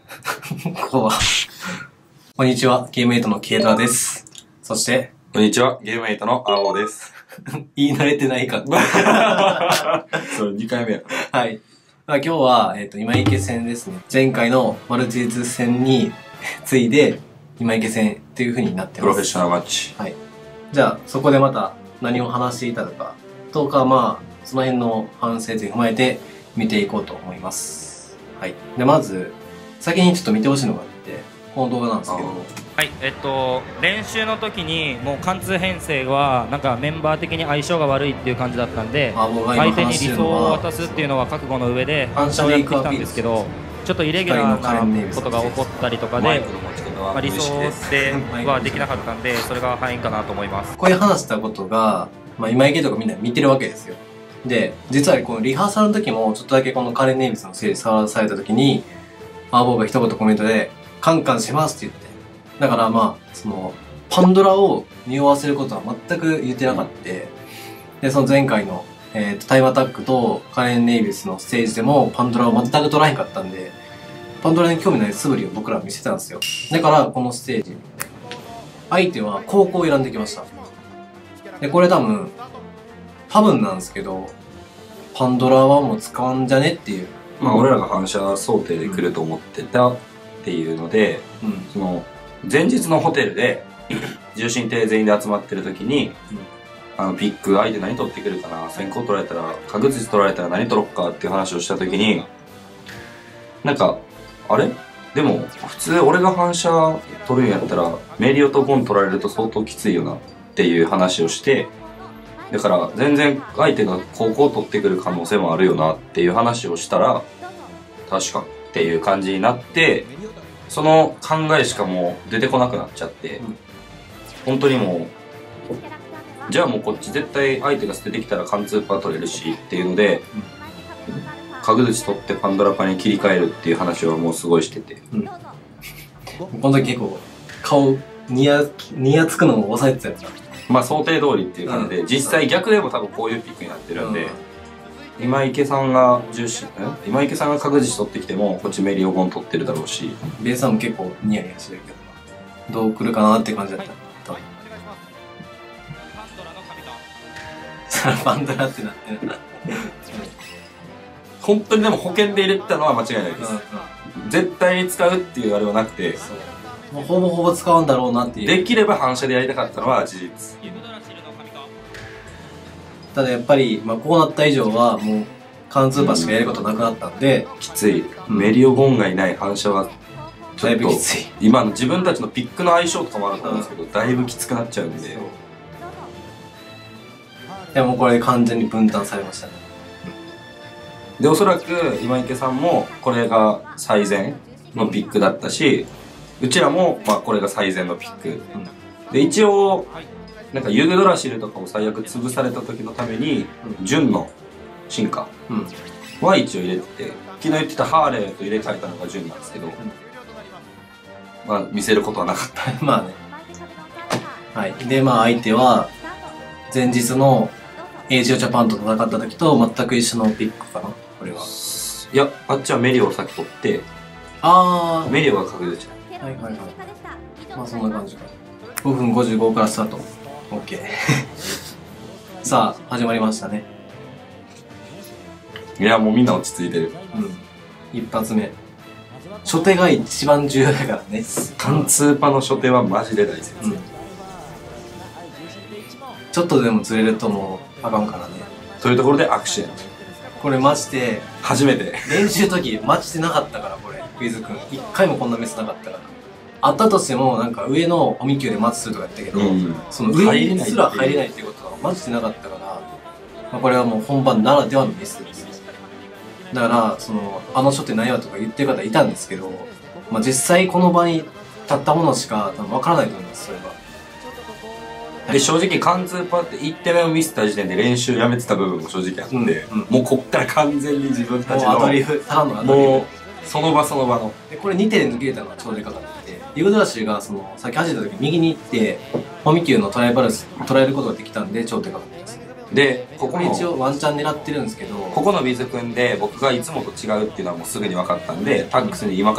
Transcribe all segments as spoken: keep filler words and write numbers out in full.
ここは。こんにちは、ゲームエイトのケイタです。そして、 こんにちは、ゲームエイトのアオです。 言い慣れてないか。 それにかいめや。 はい。まあ、今日は、えっ、ー、と、今池戦ですね。前回のマルチーズ戦に次いで、今池戦っていう風になってます。 プロフェッショナルマッチ。 はい。じゃあ、そこでまた何を話していたのか、とか、まあ、その辺の反省点を踏まえて見ていこうと思います。はい。で、まず、先にちょっと見てほしいのがあって、この動画なんですけど。 はい、えっと、練習の時にもう貫通編成はなんかメンバー的に相性が悪いっていう感じだったんで、相手に理想を渡すっていうのは覚悟の上で反射をやってきたんですけど、ちょっとイレギュラーなことが起こったりとかで、まあ、理想ではできなかったんで、それが敗因かなと思います。 こういう話したことが、まあ、今池とかみんな見てるわけですよ。で、実はこのリハーサルの時もちょっとだけこのカレン・ネイビスのせいで触らされた時に、アーボーが一言コメントで、カンカンしますって言って。だからまあ、その、パンドラを匂わせることは全く言ってなかった。で、その前回の、えっと、タイムアタックとカレン・ネイビスのステージでもパンドラを全く取らへんかったんで、パンドラに興味ない素振りを僕ら見せたんですよ。だから、このステージ、相手は高校を選んできました。で、これ多分、多分なんですけど、パンドラはもう使わんじゃねっていう。 まあ、俺らが反射想定で来ると思ってたっていうので、うん、その、前日のホテルで、重心艇全員で集まってる時に、うん、あの、ピック相手何取ってくるかな、先行取られたら、確実取られたら何取ろっかっていう話をした時に、なんか、あれでも、普通俺が反射取るんやったら、メリオとゴン取られると相当きついよなっていう話をして、だから全然相手が高校取ってくる可能性もあるよなっていう話をしたら、確かっていう感じになって、その考えしかもう出てこなくなっちゃって、本当にもう、じゃあもうこっち絶対相手が捨ててきたら貫通パー取れるしっていうので、角槌取ってパンドラパに切り替えるっていう話はもうすごいしてて。うん、 この時結構、顔、にや、にやつくのを抑えてたやつだ。 まあ想定通りっていう感じで、うん、実際逆でも多分こういうピックになってるんで、うん、今池さんが重心、今池さんが角槌取ってきても、こっちメリオゴン取ってるだろうし。 ベイさんも結構ニヤニヤしてるけど、どう来るかなって感じだった。パンドラってなってるな。 本当にでも保険で入れてたのは間違いないです。うんうん、絶対に使うっていうあれはなくて、 もうほぼほぼ使うんだろうなっていう。 できれば反射でやりたかったのは事実。 ただやっぱり、まあ、こうなった以上はもう貫通パしかやることなくなったんで、 きつい。うん、メリオゴンがいない反射はちょっとだいぶきつい。 今の自分たちのピックの相性とかもあると思うんですけど、うん、だいぶきつくなっちゃうんで。 でもこれで完全に分担されましたね。 で、おそらく今池さんもこれが最善のピックだったし、うちらもまあこれが最善のピック。うん、で、一応、なんかユグドラシルとかを最悪潰された時のために、うん、純の進化は一応入れてて、昨日言ってたハーレーと入れ替えたのが純なんですけど、うん、まあ見せることはなかった。 まあね。はい。で、まあ相手は、前日のエイジオジャパンと戦った時と全く一緒のピックかなこれは。 いや、あっちはメリオを先取って、 あー。 メリオが確実じゃん。はいはいはい。まあそんな感じか。ごふんごじゅうごからスタート。OK。さあ、始まりましたね。 いや、もうみんな落ち着いてる。 うん。一発目。初手が一番重要だからね。 貫通パの初手はマジで大切。うん、 ちょっとでもずれるともうあかんからね。 というところでアクシデント。 これマジで。 初めて。 練習時マジでなかったから、これ。クイズ君。一回もこんなメスなかったから。あったとしても、なんか上のおみきゅうでマッチするとかやったけど、うん、その上にすら入れないっていうことはマジでなかったから、まあ、これはもう本番ならではのミスです。だから、その、あの書って何やとか言ってる方いたんですけど、まあ実際この場に立ったものしか多分分からないと思います、それは。 で、正直貫通パっていってんめを見せた時点で練習やめてた部分も正直あって、うんうん、もうこっから完全に自分たちの、 もうアドリブ、ただのアドリブ。 もう、その場その場の。 で、これにてんで抜けれたのがちょうどよかった。ユグドラシルがそのさっき走った時右に行ってホミキューのトライバルス捉えることができたんで超でかかったです。でここも一応ワンチャン狙ってるんですけど、 ここのビズ君で僕がいつもと違うっていうのはもうすぐに分かったんで、タックスに今から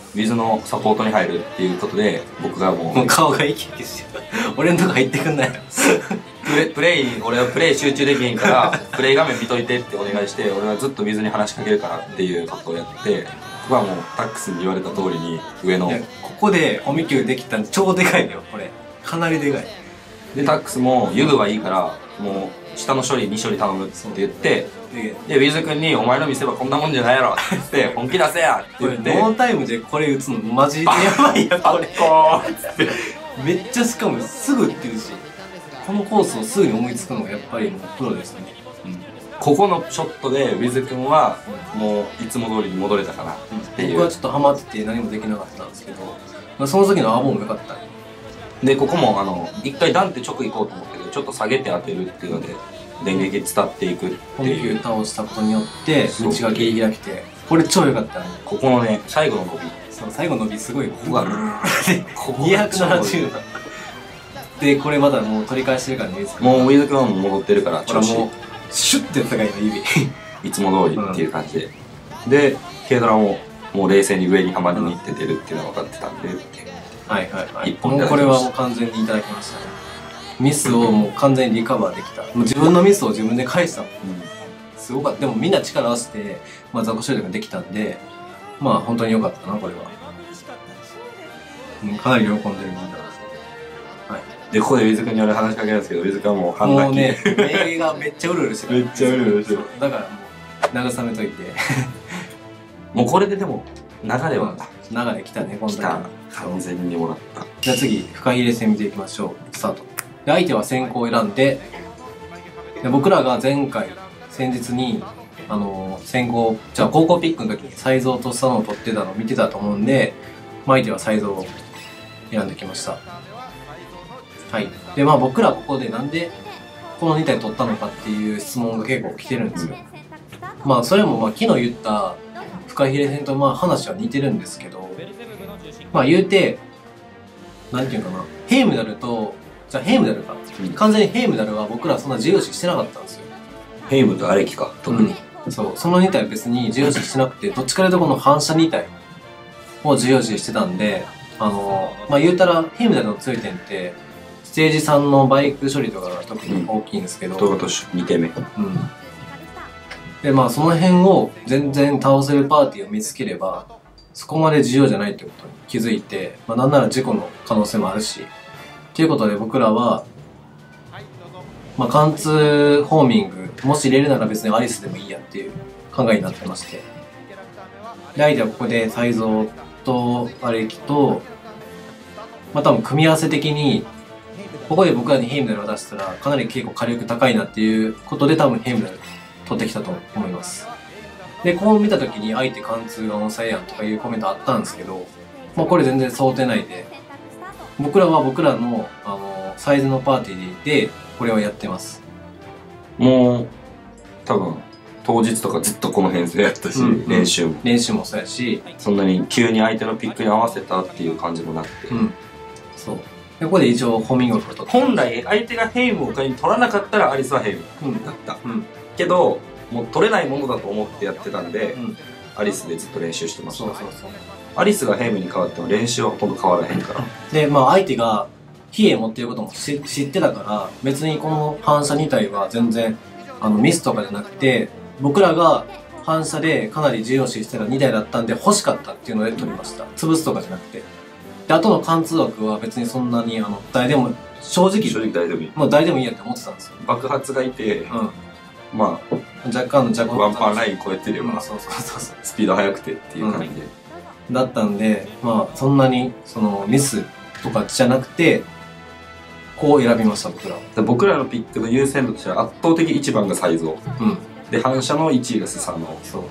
ウィズのサポートに入るっていうことで、僕がもう。 もう顔が生き生きしてる。俺のとこ入ってくんなよ。 プレプレイに、俺はプレイ集中できへんから、プレイ画面見といてってお願いして、俺はずっとウィズに話しかけるからっていうことをやって、僕はもうタックスに言われた通りに、上の。 ここでホミキューできたんで超でかいのよ、これ。かなりでかい。 で、タックスも、ユグはいいから、もう、下の処理に処理頼むって言って、で、ウィズ君に、お前の見せばこんなもんじゃないやろって言って、本気出せやって言って。 ノータイムでこれ打つのマジでやばいやこれ。めっちゃしかもすぐ打ってるし、このコースをすぐに思いつくのがやっぱりもうプロですね。 うん、ここのショットで、ウィズ君は、もう、いつも通りに戻れたかなっていう。 僕はちょっとハマってて何もできなかったんですけど、その時のアーボンも良かった。 で、ここも、あの、一回ダンって直行こうと思ったけど、ちょっと下げて当てるっていうので、電撃伝っていくっていう。 倒したことによって道が切り開けて、これ超良かったね。 ここのね、最後の伸び。 そう、最後の伸びすごい、ここがにひゃくななじゅうで、これまだもう取り返してるからね。 もうウィズ君はもう戻ってるから、 調子もうシュッてやったかいの指いつも通りっていう感じで、うん、で軽ドラももう冷静に上にはまりにいって出るっていうのが分かってたんで、 はいはいはい、もうこれはもう完全にいただきましたね。ミスをもう完全にリカバーできた。もう自分のミスを自分で返したもん、うん、すごかった。でもみんな力合わせて、まあ、ザコショイができたんで、まあ本当に良かったなこれは、うん、かなり喜んでるみんな。はい、 でここでウィズ君に俺話しかけるんですけど、ウィズ君はもう半泣き。 もうね、目がめっちゃうるうるしてるめっちゃうるうるしてる。 だからもう慰めといてもうこれででも流れは、 うん、流れ来たね、今度来た。完全にもらった。 じゃあ次、深入れ戦見ていきましょう。スタート。で、相手は先行を選んで、で僕らが前回、先日に、あのー、先行、じゃあ高校ピックの時にサイズをとしたのを取ってたのを見てたと思うんで、まあ、相手はサイズを選んできました。はい。で、まあ僕らここでなんでこのに体取ったのかっていう質問が結構来てるんですよ。まあそれもまあ昨日言ったフカヒレ戦とまあ話は似てるんですけど、まあ言うて、なんていうかな、ヘイムダルと、じゃあヘイムダルか。うん、完全にヘイムダルは僕らそんな重要視してなかったんですよ。 ヘイムとアレキか、特に。 うん、そう、そのに体は別に重要視してなくて、どっちかというとこの反射に体を重要視してたんで、あの、まあ言うたらヘイムダルの強い点って、ステージさんのバイク処理とかが特に大きいんですけど。 動画とにてんめ。うん。 で、まあその辺を全然倒せるパーティーを見つければ、そこまで重要じゃないってことに気づいて、まあなんなら事故の可能性もあるし、ということで僕らは、まあ貫通ホーミング、もし入れるなら別にアリスでもいいやっていう考えになってまして。で、相手はここでサイゾーとアレキと、まあ多分組み合わせ的に、ここで僕らにヘイムダルを出したらかなり結構火力高いなっていうことで多分ヘイムダル取ってきたと思います。で、こう見た時に相手貫通が抑えやんとかいうコメントあったんですけど、まあこれ全然想定内で、僕らは僕らのあのサイズのパーティーでこれをやってます。 もう多分当日とかずっとこの編成やったし、うんうん、練習も練習もそうやし、 そんなに急に相手のピックに合わせたっていう感じもなくて、うん、 そう。でここで一応ホーミングを取った。 本来相手がヘイムを仮に取らなかったらアリスはヘイムだった、うんうん、けどもう取れないものだと思ってやってたんで、うん、アリスでずっと練習してました。そうそうそう。アリスがヘイムに変わっても練習はほとんど変わらへんから。 で、まあ相手が火へ持っていることも知ってたから、別にこの反射に体は全然あのミスとかじゃなくて、僕らが反射でかなり重要視してたに体だったんで欲しかったっていうので取りました。潰すとかじゃなくて。で、後の貫通枠は別にそんなに、あの、誰でも、正直、 正直誰でもいい。 もう誰でもいいやって思ってたんですよ。 爆発がいて、うん。まあ、若干の若干ワンパンライン超えてれば、 うん、そうそうそうそう。 スピード速くてっていう感じで。 うん、だったんで、まあ、そんなに、その、ミスとかじゃなくて、こう選びました、僕らは。 僕らのピックの優先度としては圧倒的いちばんがサイズを。うん。で、反射のいちいがスサノ。そう。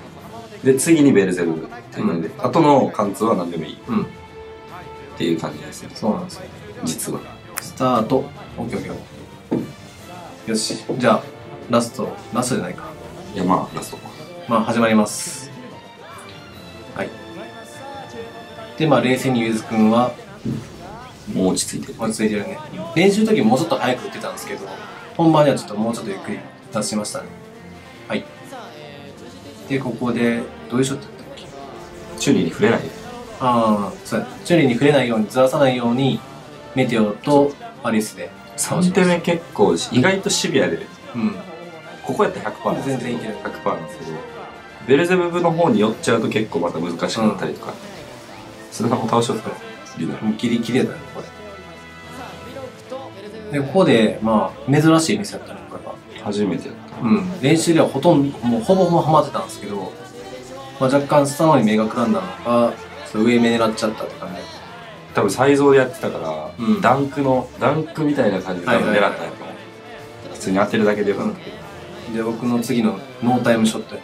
で、次にベルゼルっていう感じで、うん、後の貫通は何でもいい。うん。っていう感じですね。 そうなんですよ。 実は。 スタート。オッケーオッケー。よし。じゃあ、ラスト。ラストじゃないか。 いや、まあ、ラスト。 まあ、始まります。はい。で、まあ、冷静にゆずくんは、 もう落ち着いてる。 落ち着いてるね。練習の時もうちょっと早く打ってたんですけど、本番にはちょっともうちょっとゆっくり出しましたね。はい。で、ここで、どういうショットだったっけ？ チュニーに触れないで。 ああ、そうや。チュリに触れないように、ずらさないように、メテオとアリスで。 さん手目結構、意外とシビアで。 うん。 ここやったら ひゃくパーセント全然いける。 ひゃくパーセント なんですけど、ベルゼブブの方に寄っちゃうと結構また難しくなったりとか。それが倒しようとギリギリだね、これ。で、ここで、まあ、珍しい店だったのかが。 初めてやった。 うん。練習ではほとんど、もうほぼほぼハマってたんですけど、まあ若干スタノに目がくらんだのか、上目狙っちゃったって感じ。 多分サイゾーでやってたから、 うん、 ダンクの、ダンクみたいな感じで多分狙ったんやと思う。普通に当てるだけでよかったけど。 うん、で、僕の次のノータイムショットや。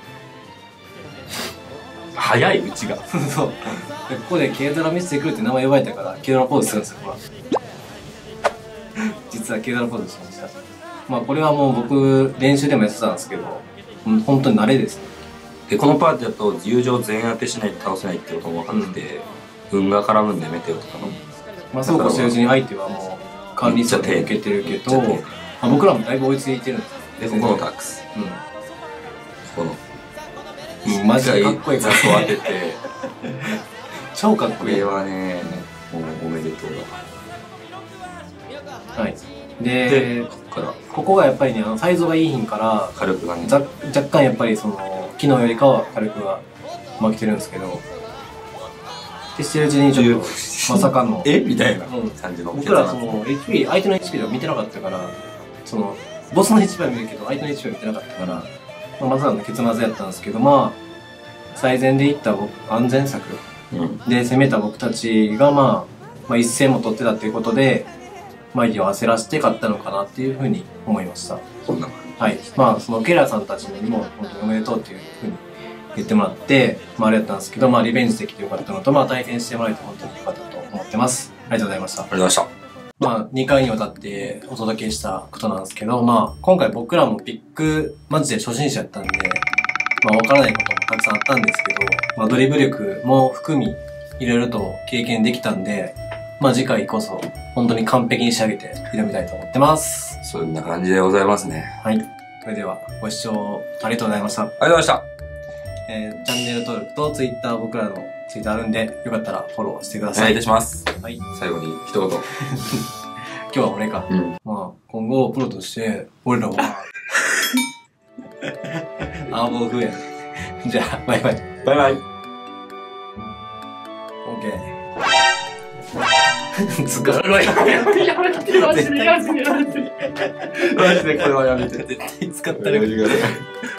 早いうちが。 そう。で、ここで軽ドラ見せてくるって名前呼ばれたから、軽ドラポーズするんですよ、ほら。実は軽ドラポーズしました。まあこれはもう僕、練習でもやってたんですけど、本当に慣れですね。 で、このパーティーだと友情全当てしないと倒せないってことも分かってて、うん、運が絡むんでメテオとかの。 まあそうこうしてるうちに相手はもう管理者で受けてるけど、まあ、僕らもだいぶ追いついてるんですよ。で、ここのタックス。うん。この。 うん、マジでかっこいいから当てて。 超かっこいい。 これはね、もうおめでとうだ。はい。で、でここから。ここがやっぱりね、あのサイズがいい品から、 火力がね。 若干やっぱりその、昨日よりかは火力が負けてるんですけど、ってしてるうちにちょっと、まさかの。 えみたいな感じの。 僕らその、エイチピー、相手の エイチピー では見てなかったから、その、ボスの エイチピー は見るけど、相手の エイチピー は見てなかったから、まあ、まさかの結末やったんですけど、まあ、最善でいった僕、安全策で攻めた僕たちが、まあ、まあ、一戦も取ってたっていうことで、マイディを焦らせて勝ったのかなっていうふうに思いました。 そんな感じ。 はい。まあ、そのケラーさんたちにも、本当におめでとうっていうふうに言ってもらって、まあ、あれだったんですけど、まあ、リベンジできてよかったのと、まあ、対戦してもらえて本当によかったと思ってます。ありがとうございました。 ありがとうございました。 まあ、にかいにわたってお届けしたことなんですけど、まあ、今回僕らもピック、マジで初心者やったんで、まあ、わからないこともたくさんあったんですけど、まあ、ドリブル力も含み、いろいろと経験できたんで、まあ、次回こそ、本当に完璧に仕上げて挑みたいと思ってます。 そんな感じでございますね。 はい。それでは、ご視聴ありがとうございました。ありがとうございました。 えー、チャンネル登録と Twitter、僕らの Twitter あるんで、よかったらフォローしてください。 お願いいたします。はい。最後に一言。 今日は俺か。うん。まあ、今後プロとして、俺らは、アーボー風や。じゃあ、バイバイ。 バイバイ。 OK。使うのやめて、やめて、マジでやめて、やめて。マジでこれはやめて。絶対使ったらやめてください。